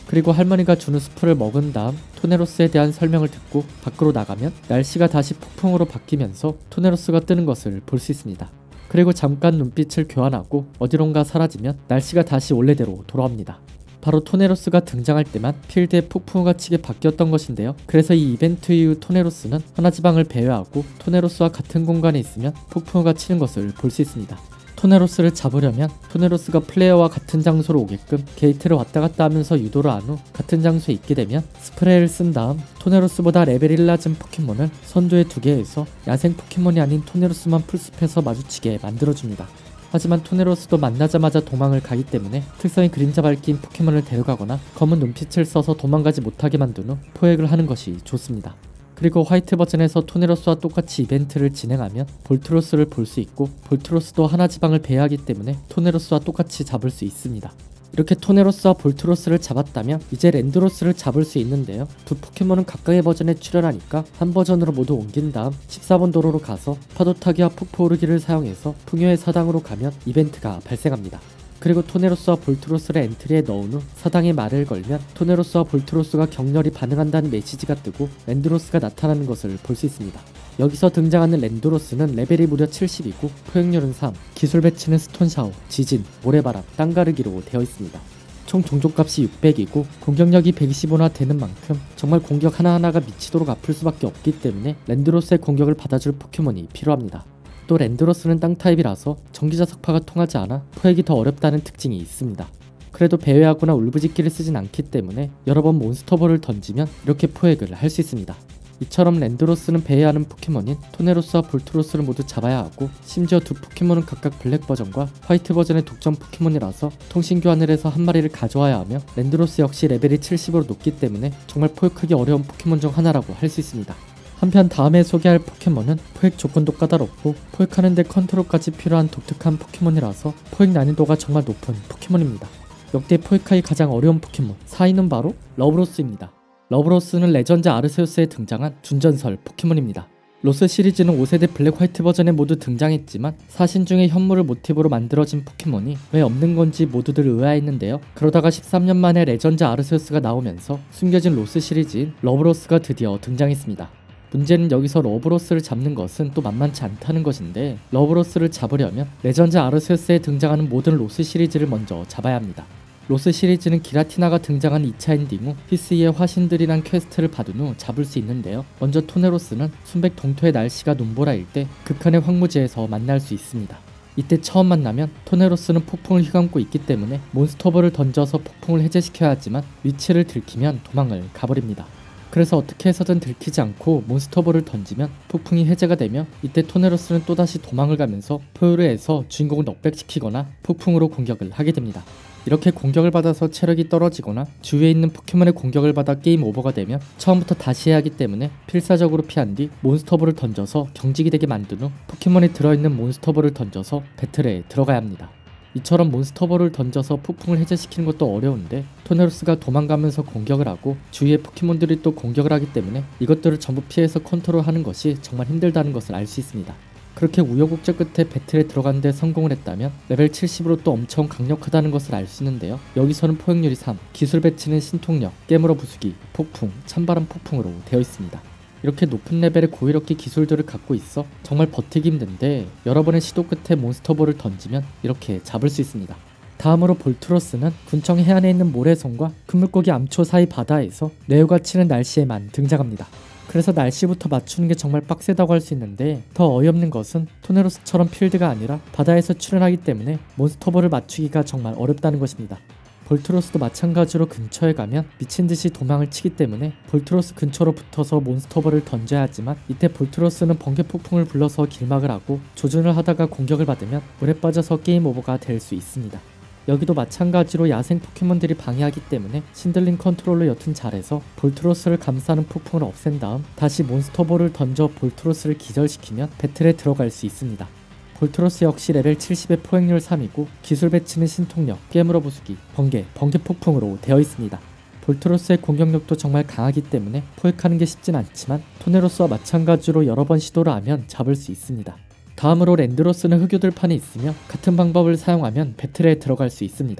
그리고 할머니가 주는 스프를 먹은 다음 토네로스에 대한 설명을 듣고 밖으로 나가면 날씨가 다시 폭풍으로 바뀌면서 토네로스가 뜨는 것을 볼 수 있습니다. 그리고 잠깐 눈빛을 교환하고 어디론가 사라지면 날씨가 다시 원래대로 돌아옵니다. 바로 토네로스가 등장할 때만 필드에 폭풍우가 치게 바뀌었던 것인데요. 그래서 이 이벤트 이후 토네로스는 하나지방을 배회하고 토네로스와 같은 공간에 있으면 폭풍우가 치는 것을 볼 수 있습니다. 토네로스를 잡으려면 토네로스가 플레이어와 같은 장소로 오게끔 게이트를 왔다 갔다 하면서 유도를 한 후 같은 장소에 있게 되면 스프레이를 쓴 다음 토네로스보다 레벨이 낮은 포켓몬을 선두에 두게 해서 야생 포켓몬이 아닌 토네로스만 풀숲에서 마주치게 만들어줍니다. 하지만 토네로스도 만나자마자 도망을 가기 때문에 특성이 그림자 밝기인 포켓몬을 데려가거나 검은 눈빛을 써서 도망가지 못하게 만든 후 포획을 하는 것이 좋습니다. 그리고 화이트 버전에서 토네로스와 똑같이 이벤트를 진행하면 볼트로스를 볼 수 있고 볼트로스도 하나지방을 배회하기 때문에 토네로스와 똑같이 잡을 수 있습니다. 이렇게 토네로스와 볼트로스를 잡았다면 이제 랜드로스를 잡을 수 있는데요. 두 포켓몬은 각각의 버전에 출연하니까 한 버전으로 모두 옮긴 다음 14번 도로로 가서 파도타기와 폭포오르기를 사용해서 풍요의 사당으로 가면 이벤트가 발생합니다. 그리고 토네로스와 볼트로스를 엔트리에 넣은 후 사당에 말을 걸면 토네로스와 볼트로스가 격렬히 반응한다는 메시지가 뜨고 랜드로스가 나타나는 것을 볼 수 있습니다. 여기서 등장하는 랜드로스는 레벨이 무려 70이고 포획률은 3, 기술 배치는 스톤샤워, 지진, 모래바람, 땅가르기로 되어 있습니다. 총 종족값이 600이고 공격력이 125나 되는 만큼 정말 공격 하나하나가 미치도록 아플 수밖에 없기 때문에 랜드로스의 공격을 받아줄 포켓몬이 필요합니다. 또 랜드로스는 땅타입이라서 전기자석파가 통하지 않아 포획이 더 어렵다는 특징이 있습니다. 그래도 배회하거나 울부짖기를 쓰진 않기 때문에 여러 번 몬스터볼을 던지면 이렇게 포획을 할 수 있습니다. 이처럼 랜드로스는 배회하는 포켓몬인 토네로스와 볼트로스를 모두 잡아야 하고 심지어 두 포켓몬은 각각 블랙 버전과 화이트 버전의 독점 포켓몬이라서 통신 교환을 해서 한 마리를 가져와야 하며 랜드로스 역시 레벨이 70으로 높기 때문에 정말 포획하기 어려운 포켓몬 중 하나라고 할 수 있습니다. 한편 다음에 소개할 포켓몬은 포획 조건도 까다롭고 포획하는데 컨트롤까지 필요한 독특한 포켓몬이라서 포획 난이도가 정말 높은 포켓몬입니다. 역대 포획하기 가장 어려운 포켓몬 4위는 바로 러브로스입니다. 러브로스는 레전드 아르세우스에 등장한 준전설 포켓몬입니다. 로스 시리즈는 5세대 블랙 화이트 버전에 모두 등장했지만 사신 중에 현물을 모티브로 만들어진 포켓몬이 왜 없는 건지 모두들 의아했는데요. 그러다가 13년 만에 레전드 아르세우스가 나오면서 숨겨진 로스 시리즈인 러브로스가 드디어 등장했습니다. 문제는 여기서 러브로스를 잡는 것은 또 만만치 않다는 것인데 러브로스를 잡으려면 레전드 아르세우스에 등장하는 모든 로스 시리즈를 먼저 잡아야 합니다. 로스 시리즈는 기라티나가 등장한 2차 엔딩 후 히스이의 화신들이란 퀘스트를 받은 후 잡을 수 있는데요. 먼저 토네로스는 순백 동토의 날씨가 눈보라일 때 극한의 황무지에서 만날 수 있습니다. 이때 처음 만나면 토네로스는 폭풍을 휘감고 있기 때문에 몬스터볼을 던져서 폭풍을 해제시켜야 하지만 위치를 들키면 도망을 가버립니다. 그래서 어떻게 해서든 들키지 않고 몬스터볼을 던지면 폭풍이 해제가 되며 이때 토네로스는 또다시 도망을 가면서 포유르에서 주인공을 넉백시키거나 폭풍으로 공격을 하게 됩니다. 이렇게 공격을 받아서 체력이 떨어지거나 주위에 있는 포켓몬의 공격을 받아 게임 오버가 되면 처음부터 다시 해야 하기 때문에 필사적으로 피한 뒤 몬스터볼을 던져서 경직이 되게 만든 후 포켓몬이 들어있는 몬스터볼을 던져서 배틀에 들어가야 합니다. 이처럼 몬스터볼을 던져서 폭풍을 해제시키는 것도 어려운데 토네로스가 도망가면서 공격을 하고 주위의 포켓몬들이 또 공격을 하기 때문에 이것들을 전부 피해서 컨트롤하는 것이 정말 힘들다는 것을 알 수 있습니다. 그렇게 우여곡절 끝에 배틀에 들어가는데 성공을 했다면 레벨 70으로 또 엄청 강력하다는 것을 알 수 있는데요. 여기서는 포획률이 3, 기술 배치는 신통력, 깨물어 부수기, 폭풍, 찬바람 폭풍으로 되어 있습니다. 이렇게 높은 레벨의 고위력기 기술들을 갖고 있어 정말 버티기 힘든데 여러 번의 시도 끝에 몬스터볼을 던지면 이렇게 잡을 수 있습니다. 다음으로 볼트로스는 군청 해안에 있는 모래성과 큰물고기 암초 사이 바다에서 레오가 치는 날씨에만 등장합니다. 그래서 날씨부터 맞추는 게 정말 빡세다고 할 수 있는데 더 어이없는 것은 토네로스처럼 필드가 아니라 바다에서 출연하기 때문에 몬스터볼을 맞추기가 정말 어렵다는 것입니다. 볼트로스도 마찬가지로 근처에 가면 미친듯이 도망을 치기 때문에 볼트로스 근처로 붙어서 몬스터볼을 던져야 하지만 이때 볼트로스는 번개 폭풍을 불러서 길막을 하고 조준을 하다가 공격을 받으면 물에 빠져서 게임 오버가 될 수 있습니다. 여기도 마찬가지로 야생 포켓몬들이 방해하기 때문에 신들링 컨트롤로 여튼 잘해서 볼트로스를 감싸는 폭풍을 없앤 다음 다시 몬스터볼을 던져 볼트로스를 기절시키면 배틀에 들어갈 수 있습니다. 볼트로스 역시 레벨 70의 포획률 3이고 기술 배치는 신통력, 깨물어 부수기, 번개 폭풍으로 되어 있습니다. 볼트로스의 공격력도 정말 강하기 때문에 포획하는 게 쉽진 않지만 토네로스와 마찬가지로 여러 번 시도를 하면 잡을 수 있습니다. 다음으로 랜드로스는 흑요들판이 있으며 같은 방법을 사용하면 배틀에 들어갈 수 있습니다.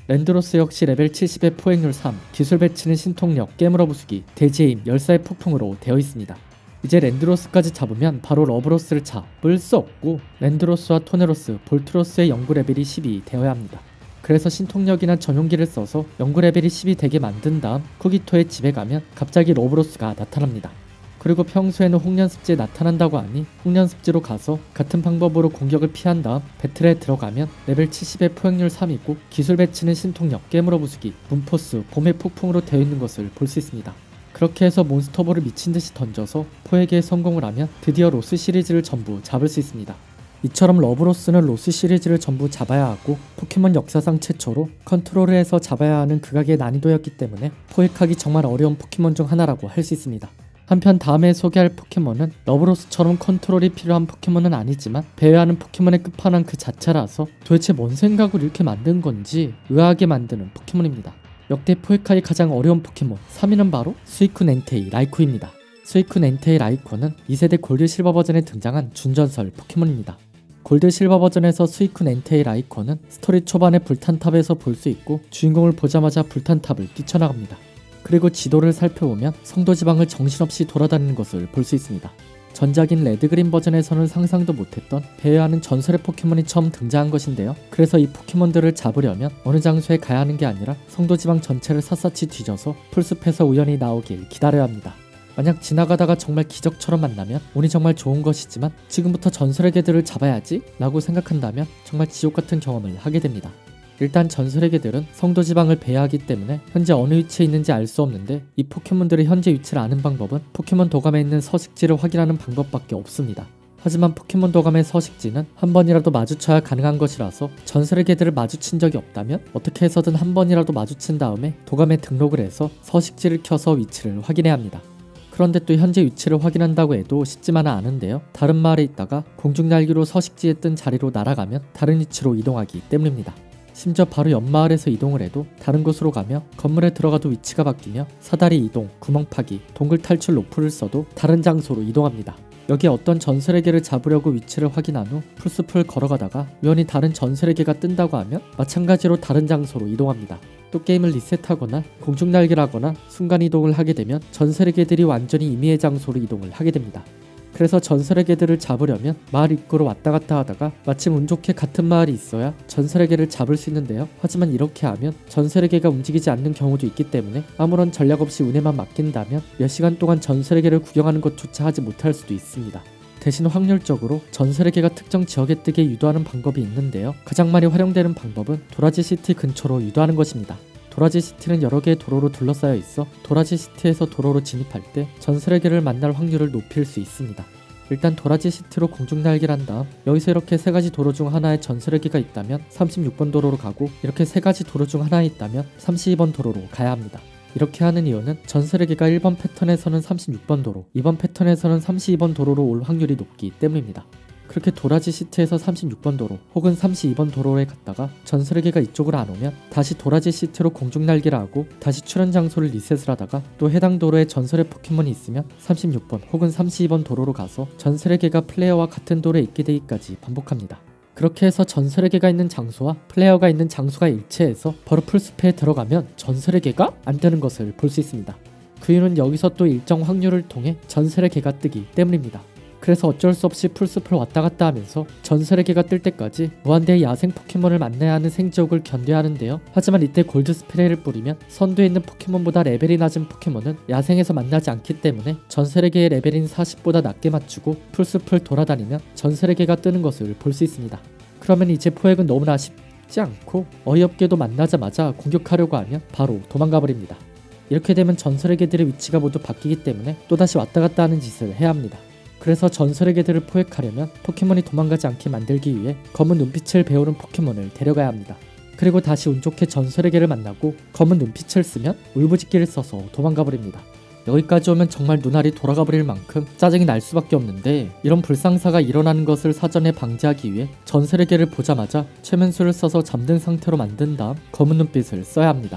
랜드로스 역시 레벨 70의 포획률 3, 기술 배치는 신통력, 깨물어 부수기, 대지의 힘, 열사의 폭풍으로 되어 있습니다. 이제 랜드로스까지 잡으면 바로 러브로스를 잡을 수 없고 랜드로스와 토네로스, 볼트로스의 연구 레벨이 12 되어야 합니다. 그래서 신통력이나 전용기를 써서 연구 레벨이 10이 되게 만든 다음 쿠기토의 집에 가면 갑자기 러브로스가 나타납니다. 그리고 평소에는 홍련습지에 나타난다고 하니 홍련습지로 가서 같은 방법으로 공격을 피한 다음 배틀에 들어가면 레벨 70의 포획률 3이고 기술 배치는 신통력, 깨물어 부수기, 문포스, 봄의 폭풍으로 되어 있는 것을 볼 수 있습니다. 그렇게 해서 몬스터볼을 미친듯이 던져서 포획에 성공을 하면 드디어 로스 시리즈를 전부 잡을 수 있습니다. 이처럼 러브로스는 로스 시리즈를 전부 잡아야 하고 포켓몬 역사상 최초로 컨트롤을 해서 잡아야 하는 극악의 난이도였기 때문에 포획하기 정말 어려운 포켓몬 중 하나라고 할 수 있습니다. 한편 다음에 소개할 포켓몬은 러브로스처럼 컨트롤이 필요한 포켓몬은 아니지만 배회하는 포켓몬의 끝판왕 그 자체라서 도대체 뭔 생각으로 이렇게 만든 건지 의아하게 만드는 포켓몬입니다. 역대 포획하기 가장 어려운 포켓몬 3위는 바로 수이쿤 엔테이 라이코입니다. 수이쿤 엔테이 라이코는 2세대 골드 실버 버전에 등장한 준전설 포켓몬입니다. 골드 실버 버전에서 수이쿤 엔테이 라이코는 스토리 초반에 불탄탑에서 볼 수 있고 주인공을 보자마자 불탄탑을 뛰쳐나갑니다. 그리고 지도를 살펴보면 성도지방을 정신없이 돌아다니는 것을 볼 수 있습니다. 전작인 레드그린 버전에서는 상상도 못했던 배회하는 전설의 포켓몬이 처음 등장한 것인데요. 그래서 이 포켓몬들을 잡으려면 어느 장소에 가야 하는 게 아니라 성도지방 전체를 샅샅이 뒤져서 풀숲에서 우연히 나오길 기다려야 합니다. 만약 지나가다가 정말 기적처럼 만나면 운이 정말 좋은 것이지만 지금부터 전설의 개들을 잡아야지 라고 생각한다면 정말 지옥같은 경험을 하게 됩니다. 일단 전설의 개들은 성도지방을 배회하기 때문에 현재 어느 위치에 있는지 알 수 없는데 이 포켓몬들의 현재 위치를 아는 방법은 포켓몬 도감에 있는 서식지를 확인하는 방법밖에 없습니다. 하지만 포켓몬 도감의 서식지는 한 번이라도 마주쳐야 가능한 것이라서 전설의 개들을 마주친 적이 없다면 어떻게 해서든 한 번이라도 마주친 다음에 도감에 등록을 해서 서식지를 켜서 위치를 확인해야 합니다. 그런데 또 현재 위치를 확인한다고 해도 쉽지만은 않은데요. 다른 마을에 있다가 공중날개로 서식지에 뜬 자리로 날아가면 다른 위치로 이동하기 때문입니다. 심지어 바로 옆 마을에서 이동을 해도 다른 곳으로 가며 건물에 들어가도 위치가 바뀌며 사다리 이동, 구멍 파기, 동굴 탈출 로프를 써도 다른 장소로 이동합니다. 여기에 어떤 전설의 개를 잡으려고 위치를 확인한 후 풀숲을 걸어가다가 우연히 다른 전설의 개가 뜬다고 하면 마찬가지로 다른 장소로 이동합니다. 또 게임을 리셋하거나 공중날개를 하거나 순간이동을 하게 되면 전설의 개들이 완전히 임의의 장소로 이동을 하게 됩니다. 그래서 전설의 개들을 잡으려면 마을 입구로 왔다 갔다 하다가 마침 운 좋게 같은 마을이 있어야 전설의 개를 잡을 수 있는데요. 하지만 이렇게 하면 전설의 개가 움직이지 않는 경우도 있기 때문에 아무런 전략 없이 운에만 맡긴다면 몇 시간 동안 전설의 개를 구경하는 것조차 하지 못할 수도 있습니다. 대신 확률적으로 전설의 개가 특정 지역에 뜨게 유도하는 방법이 있는데요. 가장 많이 활용되는 방법은 도라지 시티 근처로 유도하는 것입니다. 도라지 시티는 여러 개의 도로로 둘러싸여 있어 도라지 시티에서 도로로 진입할 때 전설의 개를 만날 확률을 높일 수 있습니다. 일단 도라지 시티로 공중날개를 한 다음 여기서 이렇게 세 가지 도로 중 하나에 전설의 개가 있다면 36번 도로로 가고 이렇게 세 가지 도로 중 하나에 있다면 32번 도로로 가야 합니다. 이렇게 하는 이유는 전설의 개가 1번 패턴에서는 36번 도로, 2번 패턴에서는 32번 도로로 올 확률이 높기 때문입니다. 그렇게 도라지 시티에서 36번 도로 혹은 32번 도로에 갔다가 전설의 개가 이쪽으로 안 오면 다시 도라지 시티로 공중날개를 하고 다시 출현 장소를 리셋을 하다가 또 해당 도로에 전설의 포켓몬이 있으면 36번 혹은 32번 도로로 가서 전설의 개가 플레이어와 같은 도로에 있게 되기까지 반복합니다. 그렇게 해서 전설의 개가 있는 장소와 플레이어가 있는 장소가 일치해서 바로 풀숲에 들어가면 전설의 개가 안 뜨는 것을 볼 수 있습니다. 그 이유는 여기서 또 일정 확률을 통해 전설의 개가 뜨기 때문입니다. 그래서 어쩔 수 없이 풀숲을 왔다 갔다 하면서 전설의 개가 뜰 때까지 무한대의 야생 포켓몬을 만나야 하는 생지옥을 견뎌야 하는데요. 하지만 이때 골드 스프레이를 뿌리면 선두에 있는 포켓몬보다 레벨이 낮은 포켓몬은 야생에서 만나지 않기 때문에 전설의 개의 레벨인 40보다 낮게 맞추고 풀숲을 돌아다니면 전설의 개가 뜨는 것을 볼 수 있습니다. 그러면 이제 포획은 너무나 쉽지 않고 어이없게도 만나자마자 공격하려고 하면 바로 도망가 버립니다. 이렇게 되면 전설의 개들의 위치가 모두 바뀌기 때문에 또다시 왔다 갔다 하는 짓을 해야 합니다. 그래서 전설의 개들을 포획하려면 포켓몬이 도망가지 않게 만들기 위해 검은 눈빛을 배우는 포켓몬을 데려가야 합니다. 그리고 다시 운 좋게 전설의 개를 만나고 검은 눈빛을 쓰면 울부짖기를 써서 도망가 버립니다. 여기까지 오면 정말 눈알이 돌아가 버릴 만큼 짜증이 날 수밖에 없는데 이런 불상사가 일어나는 것을 사전에 방지하기 위해 전설의 개를 보자마자 최면수를 써서 잠든 상태로 만든 다음 검은 눈빛을 써야 합니다.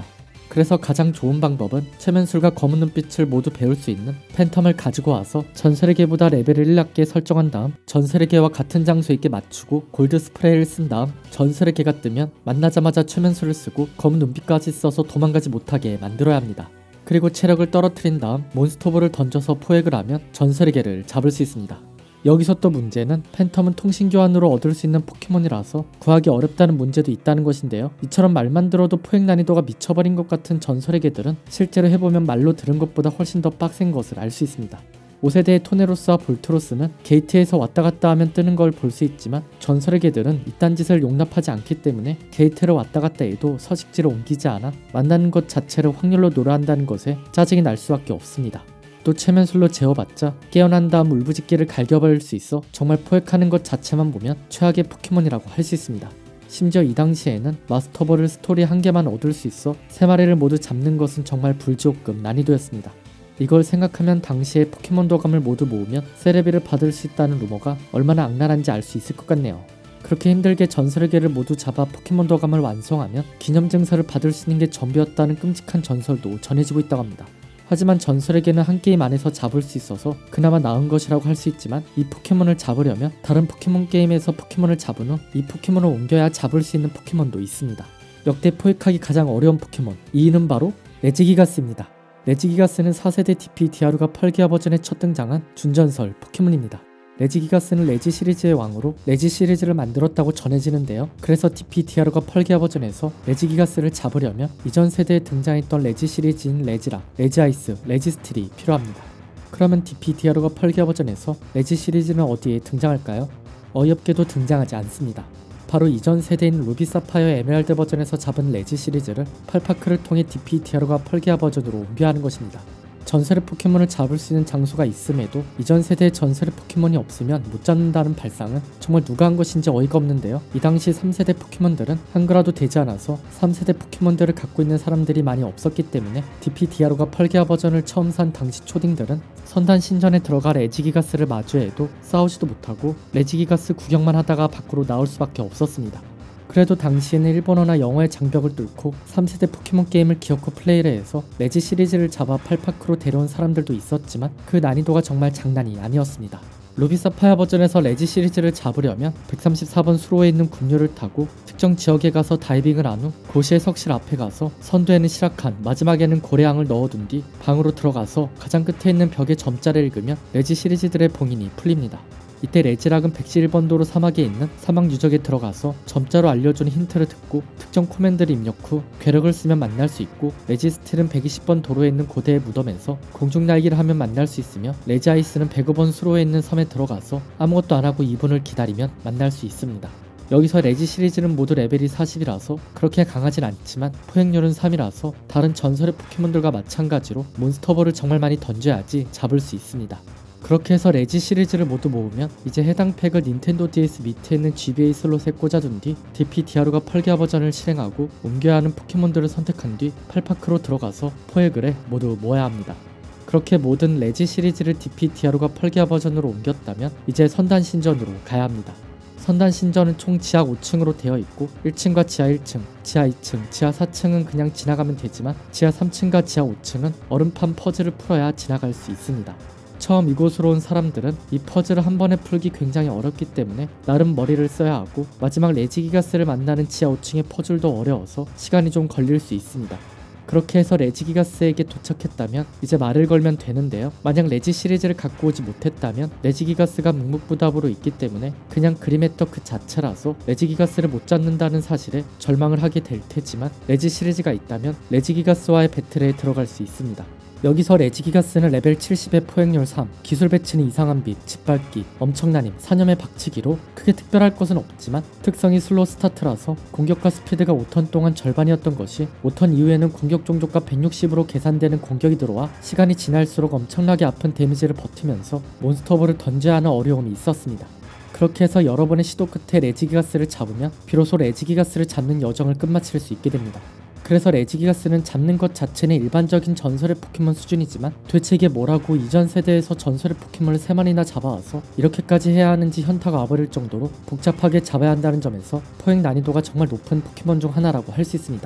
그래서 가장 좋은 방법은 최면술과 검은 눈빛을 모두 배울 수 있는 팬텀을 가지고 와서 전설의계보다 레벨을 1낮게 설정한 다음 전설의계와 같은 장소에 있게 맞추고 골드 스프레이를 쓴 다음 전설의계가 뜨면 만나자마자 최면술을 쓰고 검은 눈빛까지 써서 도망가지 못하게 만들어야 합니다. 그리고 체력을 떨어뜨린 다음 몬스터볼을 던져서 포획을 하면 전설의계를 잡을 수 있습니다. 여기서 또 문제는 팬텀은 통신교환으로 얻을 수 있는 포켓몬이라서 구하기 어렵다는 문제도 있다는 것인데요. 이처럼 말만 들어도 포획 난이도가 미쳐버린 것 같은 전설의 개들은 실제로 해보면 말로 들은 것보다 훨씬 더 빡센 것을 알 수 있습니다. 5세대의 토네로스와 볼트로스는 게이트에서 왔다갔다 하면 뜨는 걸 볼 수 있지만 전설의 개들은 이딴 짓을 용납하지 않기 때문에 게이트를 왔다갔다 해도 서식지를 옮기지 않아 만나는 것 자체를 확률로 노려한다는 것에 짜증이 날 수밖에 없습니다. 또 최면술로 재워봤자 깨어난 다음 울부짖기를 갈겨버릴 수 있어 정말 포획하는 것 자체만 보면 최악의 포켓몬이라고 할 수 있습니다. 심지어 이 당시에는 마스터볼을 스토리 한 개만 얻을 수 있어 3마리를 모두 잡는 것은 정말 불지옥급 난이도였습니다. 이걸 생각하면 당시에 포켓몬 도감을 모두 모으면 세레비를 받을 수 있다는 루머가 얼마나 악랄한지 알 수 있을 것 같네요. 그렇게 힘들게 전설의 개를 모두 잡아 포켓몬 도감을 완성하면 기념 증서를 받을 수 있는 게 전부였다는 끔찍한 전설도 전해지고 있다고 합니다. 하지만 전설의 개는 한 게임 안에서 잡을 수 있어서 그나마 나은 것이라고 할 수 있지만 이 포켓몬을 잡으려면 다른 포켓몬 게임에서 포켓몬을 잡은 후 이 포켓몬을 옮겨야 잡을 수 있는 포켓몬도 있습니다. 역대 포획하기 가장 어려운 포켓몬, 이는 바로 레지기가스입니다. 레지기가스는 4세대 DP 디아루가 펄기아 버전에 첫 등장한 준전설 포켓몬입니다. 레지기가스는 레지 시리즈의 왕으로 레지 시리즈를 만들었다고 전해지는데요. 그래서 DP 디아루가 펄기아 버전에서 레지기가스를 잡으려면 이전 세대에 등장했던 레지 시리즈인 레지락, 레지아이스, 레지스틸이 필요합니다. 그러면 DP 디아루가 펄기아 버전에서 레지 시리즈는 어디에 등장할까요? 어이없게도 등장하지 않습니다. 바로 이전 세대인 루비 사파이어 에메랄드 버전에서 잡은 레지 시리즈를 펄파크를 통해 DP 디아루가 펄기아 버전으로 옮겨야 하는 것입니다. 전설의 포켓몬을 잡을 수 있는 장소가 있음에도 이전 세대의 전설의 포켓몬이 없으면 못 잡는다는 발상은 정말 누가 한 것인지 어이가 없는데요. 이 당시 3세대 포켓몬들은 한글화도 되지 않아서 3세대 포켓몬들을 갖고 있는 사람들이 많이 없었기 때문에 DP 디아루가 펄기아 버전을 처음 산 당시 초딩들은 선단 신전에 들어가 레지기가스를 마주해도 싸우지도 못하고 레지기가스 구경만 하다가 밖으로 나올 수밖에 없었습니다. 그래도 당시에는 일본어나 영어의 장벽을 뚫고 3세대 포켓몬 게임을 기어코 플레이를 해서 레지 시리즈를 잡아 팔파크로 데려온 사람들도 있었지만 그 난이도가 정말 장난이 아니었습니다. 루비 사파이어 버전에서 레지 시리즈를 잡으려면 134번 수로에 있는 군류를 타고 특정 지역에 가서 다이빙을 한 후 고시의 석실 앞에 가서 선두에는 시라칸, 마지막에는 고래앙을 넣어둔 뒤 방으로 들어가서 가장 끝에 있는 벽에 점자를 읽으면 레지 시리즈들의 봉인이 풀립니다. 이때 레지락은 111번도로 사막에 있는 사막 유적에 들어가서 점자로 알려주는 힌트를 듣고 특정 코맨드를 입력 후 괴력을 쓰면 만날 수 있고, 레지스틸은 120번 도로에 있는 고대의 무덤에서 공중날기를 하면 만날 수 있으며, 레지아이스는 105번 수로에 있는 섬에 들어가서 아무것도 안하고 2분을 기다리면 만날 수 있습니다. 여기서 레지 시리즈는 모두 레벨이 40이라서 그렇게 강하진 않지만 포획률은 3이라서 다른 전설의 포켓몬들과 마찬가지로 몬스터볼을 정말 많이 던져야지 잡을 수 있습니다. 그렇게 해서 레지 시리즈를 모두 모으면 이제 해당 팩을 닌텐도 DS 밑에 있는 GBA 슬롯에 꽂아둔 뒤 DP 디아루가 펄기아 버전을 실행하고 옮겨야 하는 포켓몬들을 선택한 뒤 팔파크로 들어가서 포획을 해 모두 모아야 합니다. 그렇게 모든 레지 시리즈를 DP 디아루가 펄기아 버전으로 옮겼다면 이제 선단 신전으로 가야 합니다. 선단 신전은 총 지하 5층으로 되어 있고 1층과 지하 1층, 지하 2층, 지하 4층은 그냥 지나가면 되지만 지하 3층과 지하 5층은 얼음판 퍼즐을 풀어야 지나갈 수 있습니다. 처음 이곳으로 온 사람들은 이 퍼즐을 한 번에 풀기 굉장히 어렵기 때문에 나름 머리를 써야 하고, 마지막 레지기가스를 만나는 지하 5층의 퍼즐도 어려워서 시간이 좀 걸릴 수 있습니다. 그렇게 해서 레지기가스에게 도착했다면 이제 말을 걸면 되는데요. 만약 레지 시리즈를 갖고 오지 못했다면 레지기가스가 묵묵부답으로 있기 때문에 그냥 그림했던 그 자체라서 레지기가스를 못 잡는다는 사실에 절망을 하게 될 테지만, 레지 시리즈가 있다면 레지기가스와의 배틀에 들어갈 수 있습니다. 여기서 레지기가스는 레벨 70의 포획률 3, 기술 배치는 이상한 빛, 짓밟기, 엄청난 힘, 사념의 박치기로 크게 특별할 것은 없지만 특성이 슬로우 스타트라서 공격과 스피드가 5턴 동안 절반이었던 것이 5턴 이후에는 공격 종족가 160으로 계산되는 공격이 들어와 시간이 지날수록 엄청나게 아픈 데미지를 버티면서 몬스터볼을 던져야 하는 어려움이 있었습니다. 그렇게 해서 여러 번의 시도 끝에 레지기가스를 잡으면 비로소 레지기가스를 잡는 여정을 끝마칠 수 있게 됩니다. 그래서 레지기가스는 잡는 것 자체는 일반적인 전설의 포켓몬 수준이지만 도대체 이게 뭐라고 이전 세대에서 전설의 포켓몬을 3마리나 잡아와서 이렇게까지 해야 하는지 현타가 와버릴 정도로 복잡하게 잡아야 한다는 점에서 포획 난이도가 정말 높은 포켓몬 중 하나라고 할 수 있습니다.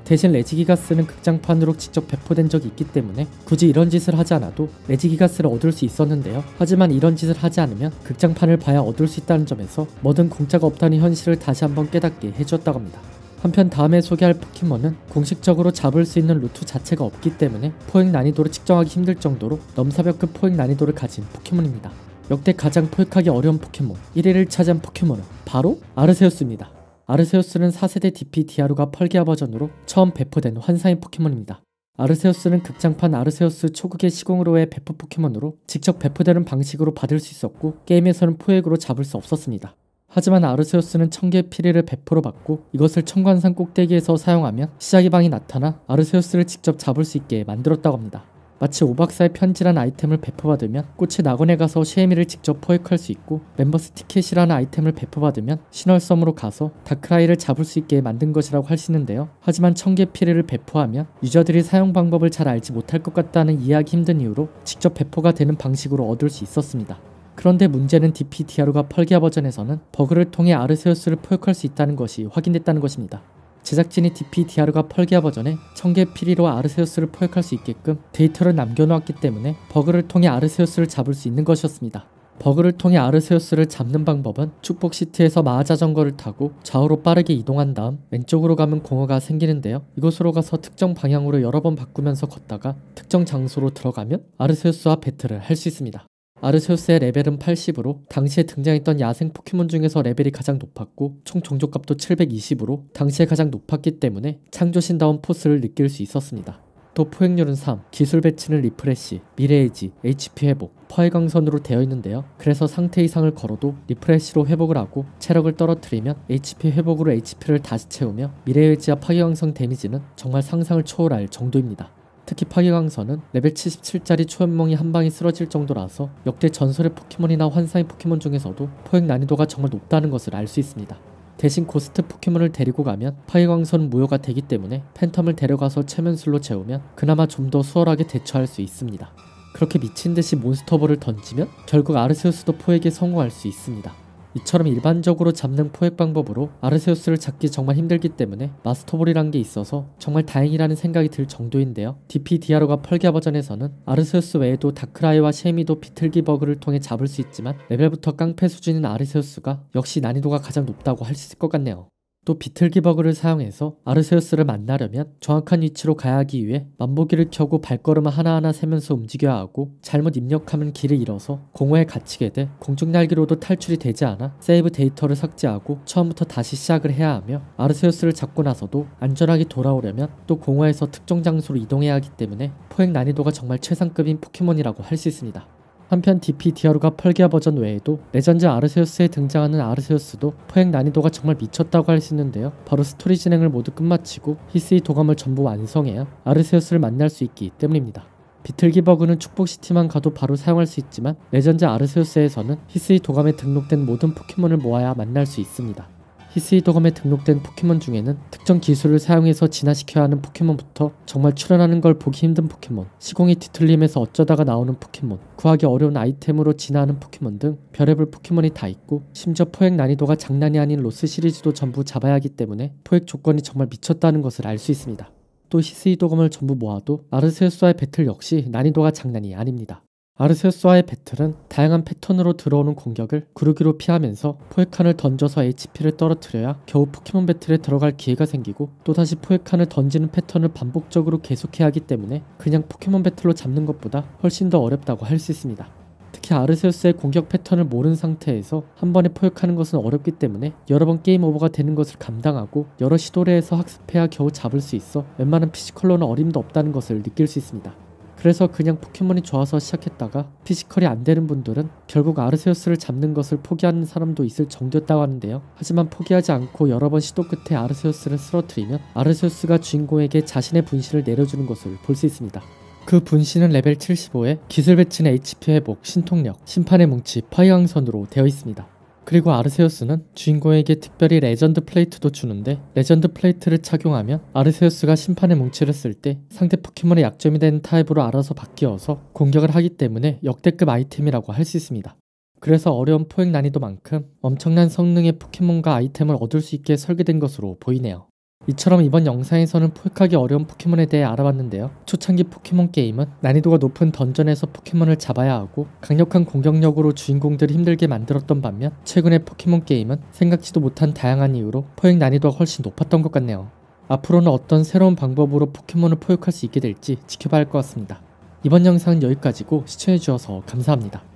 대신 레지기가스는 극장판으로 직접 배포된 적이 있기 때문에 굳이 이런 짓을 하지 않아도 레지기가스를 얻을 수 있었는데요. 하지만 이런 짓을 하지 않으면 극장판을 봐야 얻을 수 있다는 점에서 뭐든 공짜가 없다는 현실을 다시 한번 깨닫게 해주었다고 합니다. 한편 다음에 소개할 포켓몬은 공식적으로 잡을 수 있는 루트 자체가 없기 때문에 포획 난이도를 측정하기 힘들 정도로 넘사벽급 포획 난이도를 가진 포켓몬입니다. 역대 가장 포획하기 어려운 포켓몬 1위를 차지한 포켓몬은 바로 아르세우스입니다. 아르세우스는 4세대 DP 디아루가 펄기아 버전으로 처음 배포된 환상의 포켓몬입니다. 아르세우스는 극장판 아르세우스 초극의 시공으로의 배포 포켓몬으로 직접 배포되는 방식으로 받을 수 있었고 게임에서는 포획으로 잡을 수 없었습니다. 하지만 아르세우스는 1000개의 피리를 배포로 받고 이것을 청관산 꼭대기에서 사용하면 시작의 방이 나타나 아르세우스를 직접 잡을 수 있게 만들었다고 합니다. 마치 오박사의 편지라는 아이템을 배포받으면 꽃의 낙원에 가서 쉐이미를 직접 포획할 수 있고 멤버스 티켓이라는 아이템을 배포받으면 신월섬으로 가서 다크라이를 잡을 수 있게 만든 것이라고 할 수 있는데요. 하지만 1000개 피리를 배포하면 유저들이 사용 방법을 잘 알지 못할 것 같다는 이해하기 힘든 이유로 직접 배포가 되는 방식으로 얻을 수 있었습니다. 그런데 문제는 DP 디아루가 펄기아 버전에서는 버그를 통해 아르세우스를 포획할 수 있다는 것이 확인됐다는 것입니다. 제작진이 DP 디아루가 펄기아 버전에 1000개 피리로 아르세우스를 포획할 수 있게끔 데이터를 남겨놓았기 때문에 버그를 통해 아르세우스를 잡을 수 있는 것이었습니다. 버그를 통해 아르세우스를 잡는 방법은 축복시티에서 마하자전거를 타고 좌우로 빠르게 이동한 다음 왼쪽으로 가면 공허가 생기는데요. 이곳으로 가서 특정 방향으로 여러 번 바꾸면서 걷다가 특정 장소로 들어가면 아르세우스와 배틀을 할 수 있습니다. 아르세우스의 레벨은 80으로 당시에 등장했던 야생 포켓몬 중에서 레벨이 가장 높았고 총 종족값도 720으로 당시에 가장 높았기 때문에 창조신다운 포스를 느낄 수 있었습니다. 또 포획률은 3, 기술 배치는 리프레시, 미래에지, HP 회복, 파괴강선으로 되어 있는데요. 그래서 상태 이상을 걸어도 리프레시로 회복을 하고 체력을 떨어뜨리면 HP 회복으로 HP를 다시 채우며 미래에지와 파괴강선 데미지는 정말 상상을 초월할 정도입니다. 특히 파괴강선은 레벨 77짜리 초연몽이 한방에 쓰러질 정도라서 역대 전설의 포켓몬이나 환상의 포켓몬 중에서도 포획 난이도가 정말 높다는 것을 알 수 있습니다. 대신 고스트 포켓몬을 데리고 가면 파괴강선은 무효가 되기 때문에 팬텀을 데려가서 최면술로 채우면 그나마 좀 더 수월하게 대처할 수 있습니다. 그렇게 미친듯이 몬스터볼을 던지면 결국 아르세우스도 포획에 성공할 수 있습니다. 이처럼 일반적으로 잡는 포획 방법으로 아르세우스를 잡기 정말 힘들기 때문에 마스터볼이란 게 있어서 정말 다행이라는 생각이 들 정도인데요. DP 디아루가 펄기아 버전에서는 아르세우스 외에도 다크라이와 쉐미도 비틀기 버그를 통해 잡을 수 있지만 레벨부터 깡패 수준인 아르세우스가 역시 난이도가 가장 높다고 할 수 있을 것 같네요. 또 비틀기 버그를 사용해서 아르세우스를 만나려면 정확한 위치로 가야 하기 위해 만보기를 켜고 발걸음을 하나하나 세면서 움직여야 하고 잘못 입력하면 길을 잃어서 공허에 갇히게 돼 공중날개로도 탈출이 되지 않아 세이브 데이터를 삭제하고 처음부터 다시 시작을 해야 하며 아르세우스를 잡고 나서도 안전하게 돌아오려면 또 공허에서 특정 장소로 이동해야 하기 때문에 포획 난이도가 정말 최상급인 포켓몬이라고 할 수 있습니다. 한편 DP 디아루가 펄기아 버전 외에도 레전드 아르세우스에 등장하는 아르세우스도 포획 난이도가 정말 미쳤다고 할 수 있는데요. 바로 스토리 진행을 모두 끝마치고 히스이 도감을 전부 완성해야 아르세우스를 만날 수 있기 때문입니다. 비틀기 버그는 축복시티만 가도 바로 사용할 수 있지만 레전드 아르세우스에서는 히스이 도감에 등록된 모든 포켓몬을 모아야 만날 수 있습니다. 히스이 도감에 등록된 포켓몬 중에는 특정 기술을 사용해서 진화시켜야 하는 포켓몬부터 정말 출현하는 걸 보기 힘든 포켓몬, 시공이 뒤틀림에서 어쩌다가 나오는 포켓몬, 구하기 어려운 아이템으로 진화하는 포켓몬 등 별의별 포켓몬이 다 있고 심지어 포획 난이도가 장난이 아닌 로스 시리즈도 전부 잡아야 하기 때문에 포획 조건이 정말 미쳤다는 것을 알 수 있습니다. 또 히스이 도감을 전부 모아도 아르세우스와의 배틀 역시 난이도가 장난이 아닙니다. 아르세우스와의 배틀은 다양한 패턴으로 들어오는 공격을 구르기로 피하면서 포획칸을 던져서 HP를 떨어뜨려야 겨우 포켓몬 배틀에 들어갈 기회가 생기고 또다시 포획칸을 던지는 패턴을 반복적으로 계속해야 하기 때문에 그냥 포켓몬 배틀로 잡는 것보다 훨씬 더 어렵다고 할 수 있습니다. 특히 아르세우스의 공격 패턴을 모르는 상태에서 한 번에 포획하는 것은 어렵기 때문에 여러 번 게임 오버가 되는 것을 감당하고 여러 시도를 해서 학습해야 겨우 잡을 수 있어 웬만한 피지컬로는 어림도 없다는 것을 느낄 수 있습니다. 그래서 그냥 포켓몬이 좋아서 시작했다가 피지컬이 안 되는 분들은 결국 아르세우스를 잡는 것을 포기하는 사람도 있을 정도였다고 하는데요. 하지만 포기하지 않고 여러 번 시도 끝에 아르세우스를 쓰러뜨리면 아르세우스가 주인공에게 자신의 분신을 내려주는 것을 볼 수 있습니다. 그 분신은 레벨 75에 기술 배치는 HP 회복, 신통력, 심판의 뭉치, 파이강선으로 되어 있습니다. 그리고 아르세우스는 주인공에게 특별히 레전드 플레이트도 주는데 레전드 플레이트를 착용하면 아르세우스가 심판의 뭉치를 쓸 때 상대 포켓몬의 약점이 되는 타입으로 알아서 바뀌어서 공격을 하기 때문에 역대급 아이템이라고 할 수 있습니다. 그래서 어려운 포획 난이도만큼 엄청난 성능의 포켓몬과 아이템을 얻을 수 있게 설계된 것으로 보이네요. 이처럼 이번 영상에서는 포획하기 어려운 포켓몬에 대해 알아봤는데요. 초창기 포켓몬 게임은 난이도가 높은 던전에서 포켓몬을 잡아야 하고 강력한 공격력으로 주인공들을 힘들게 만들었던 반면 최근의 포켓몬 게임은 생각지도 못한 다양한 이유로 포획 난이도가 훨씬 높았던 것 같네요. 앞으로는 어떤 새로운 방법으로 포켓몬을 포획할 수 있게 될지 지켜봐야 할 것 같습니다. 이번 영상은 여기까지고 시청해주셔서 감사합니다.